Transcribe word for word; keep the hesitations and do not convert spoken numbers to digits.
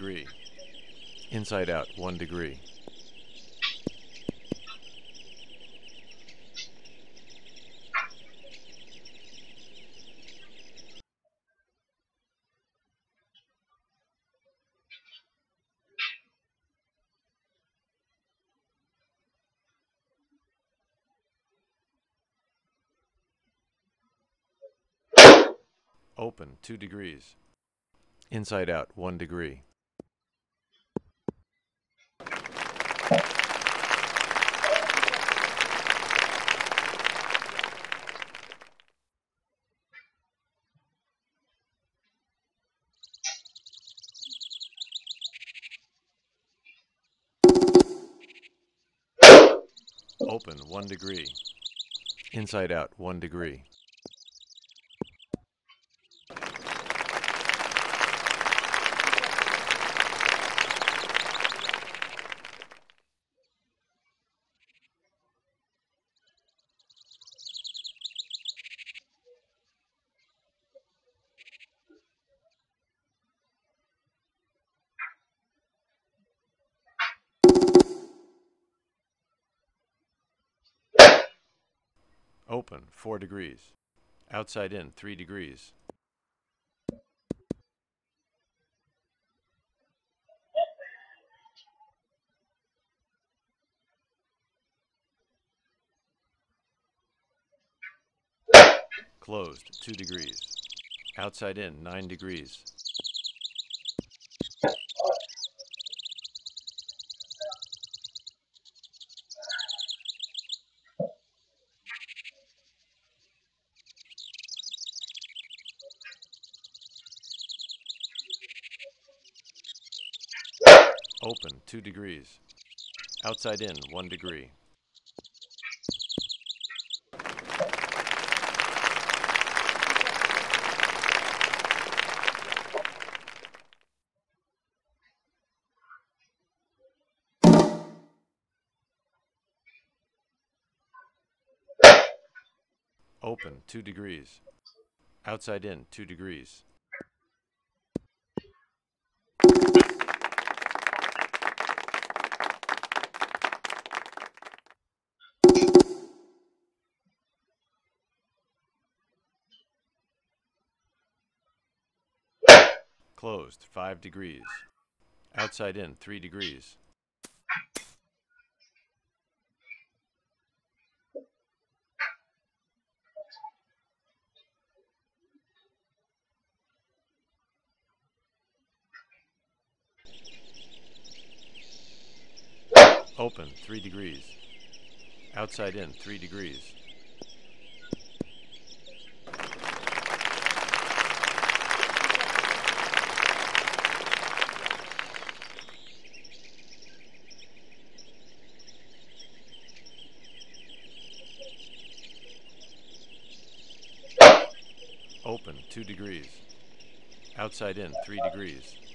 degree. Inside out, one degree. Open, two degrees. Inside out, one degree. Open, one degree. Inside out, one degree. Open, four degrees. Outside in, three degrees. Closed, two degrees. Outside in, nine degrees. Open, two degrees. Outside in, one degree. Open, two degrees. Outside in, two degrees. Closed, five degrees. Outside in, three degrees. Open, three degrees. Outside in, three degrees. Open, two degrees. Outside in, three degrees.